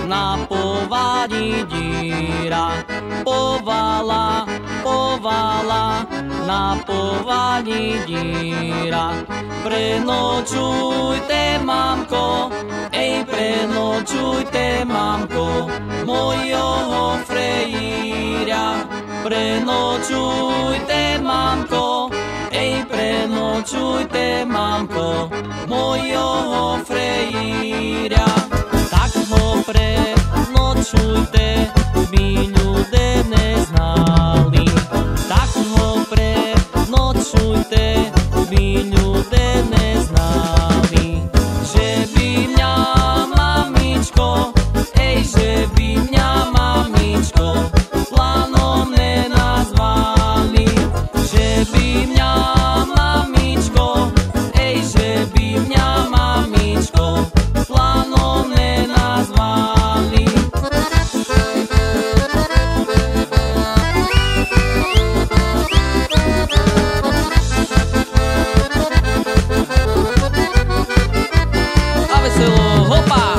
na povádí díra. Povala, povala, na povádí díra. Prenočujte, mamko, ej, prenočujte, mamko, mojho frejíra. Prenočujte, mamko, ej, prenočujte, mamko, mojho frejíra. Tak ho prenočujte, by ľudia neznali. Tak ho prenočujte, by ľudia neznali. Že by mňa mamičko, ej, že by mňa mamičko planom nenazvali. Že by mňa mamičko, ej, že by mňa mamičko planom nenazvali. A veselo, hopa!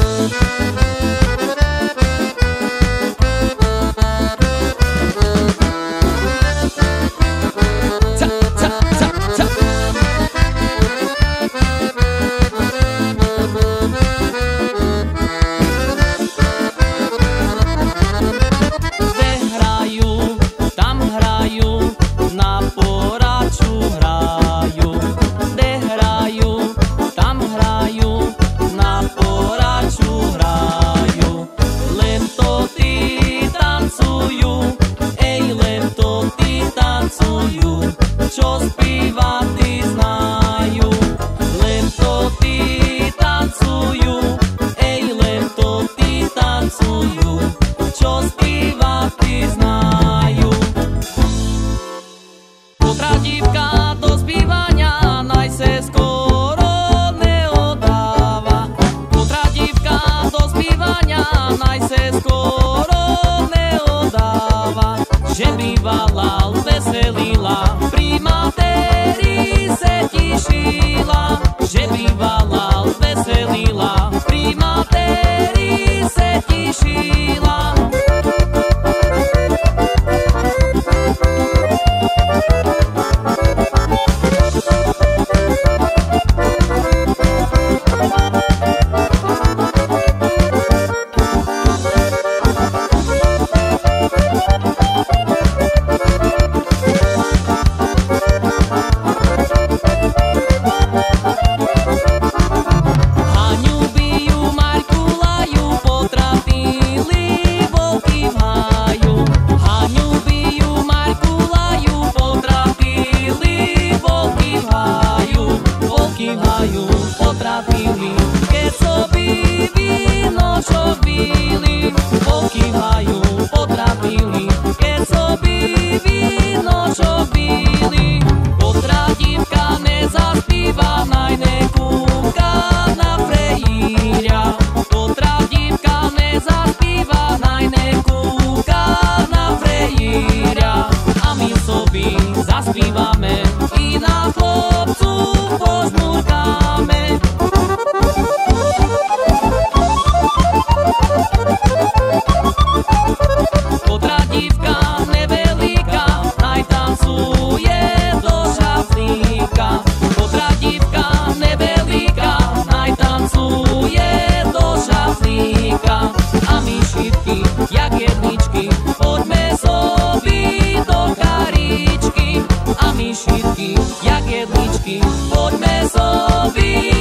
Na poraču hrajú, kde hrajú, tam hrajú, na poraču hrajú. Len to tí tancujú, ej, len to tí tancujú, čo spívať tí znajú. Len to tí tancujú, ej, len to tí tancujú, čo spívať tí znajú. Potra dívka do zpívania naj se skoro neodáva. Potra dívka do zpívania naj se skoro neodáva. Že bývala, veselila, pri materi se tišila. Že bývala, veselila, pri materi se tišila. Potrafili, keď sobí víno, čo pili. Volky v haju potrafili, keď sobí víno, čo pili. Potra dívka nezaspíva, naj nekúka na frejíra. Potra dívka nezaspíva, naj nekúka na frejíra. A my sobí zaspívame i na chlopcu požmurkáme. Potra dívka nevelika, naj tancuje do šaflíka. Potra dívka nevelika, naj tancuje do šaflíka. A my šipky, jak jedničky, poďme sobí do karičky. A my šipky, jak jedničky, poďme sobí